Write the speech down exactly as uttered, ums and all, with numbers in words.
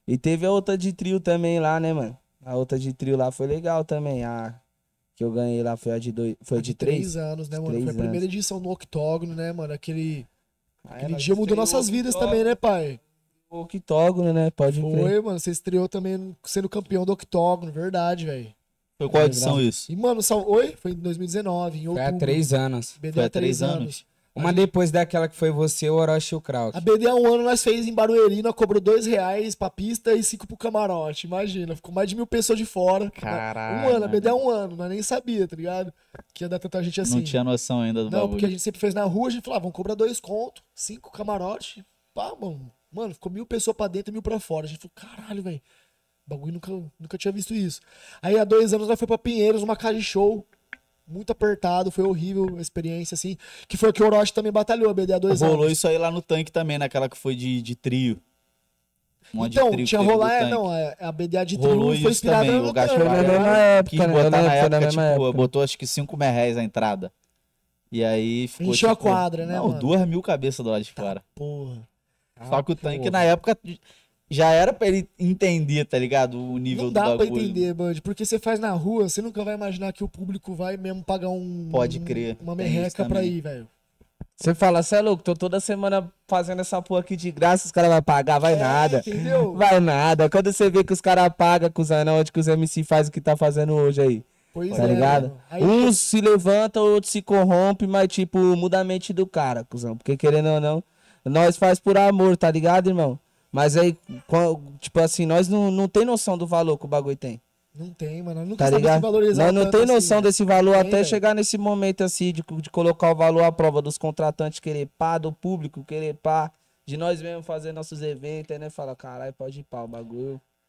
E teve a outra de trio também lá, né, mano? A outra de trio lá foi legal também. A que eu ganhei lá foi a de dois. Foi A a de de três três? anos, né, De mano? Foi a três primeira anos. edição no Octógono, né, mano? Aquele, Aí aquele nós dia mudou estreou nossas o vidas também, né, octógono, pai? o octógono, né? Pode crer. Foi, mano. Você estreou também sendo campeão do Octógono, verdade, velho. Foi qual É edição bravo. isso? E, mano, sal... oi? Foi em dois mil e dezenove, em Foi há outubro. três anos. B D Foi há há três três anos. anos. Uma A gente- depois daquela que foi você, o Orochi e o Krauk. A B D há um ano nós fez em Barueri, nós cobrou dois reais pra pista e cinco pro camarote. Imagina, ficou mais de mil pessoas de fora. Caralho, Um ano, a B D há mano. um ano, nós nem sabia, tá ligado? Que ia dar tanta gente assim. Não tinha noção ainda do Não, bagulho. porque a gente sempre fez na rua, a gente falava, vamos cobrar dois conto, cinco camarote. Pá, mano. Mano, ficou mil pessoas pra dentro e mil pra fora. A gente falou, caralho, velho. Bagulho nunca, nunca tinha visto isso. Aí há dois anos nós foi pra Pinheiros, uma casa de show. Muito apertado, foi horrível a experiência, assim. Que foi o que o Orochi também batalhou, a B D há dois Rolou anos. isso aí lá no tanque também, naquela que foi de, de trio. Um monte de Então, trio que tinha teve do rolar, é, tanque. não, é, a B D A de Rolou trio foi isso inspirada também, no o Gaspar tanque, Foi na tá mesma ligado? época, Quis né? Eu botar lembro na que foi época, na mesma tipo, época. botou acho que cinco mil reais a entrada. E aí ficou, Encheu a tipo, quadra, né, Não, mano? duas mil cabeças do lado de fora. Porra. Só que o tanque na época já era pra ele entender, tá ligado? O nível Não do dá pra bagulho. entender, Bud, porque você faz na rua, você nunca vai imaginar que o público vai mesmo pagar um. Pode crer, Uma tem isso merreca pra também. ir, velho. Você fala, cê é louco, tô toda semana fazendo essa porra aqui de graça, os caras vão pagar, vai É, nada. entendeu? Vai nada. Quando você vê que os caras pagam, cuzão, não, onde que os M C faz o que tá fazendo hoje aí. Pois Tá é. ligado? mano. Aí, Uns se levantam, outros se corrompem, mas tipo, muda a mente do cara, cuzão. Porque querendo ou não, nós faz por amor, tá ligado, irmão? Mas aí, quan- tipo assim, nós não, não tem noção do valor que o bagulho tem. Não tem, mano. Nunca Tá sabe se ligado? valorizar Nós não tanto tem assim, noção né? desse valor Tem, até velho. chegar nesse momento assim, de, de colocar o valor à prova dos contratantes querer pá, do público querer pá, de nós mesmos fazer nossos eventos, né? Fala, caralho, pode ir pá, o bagulho.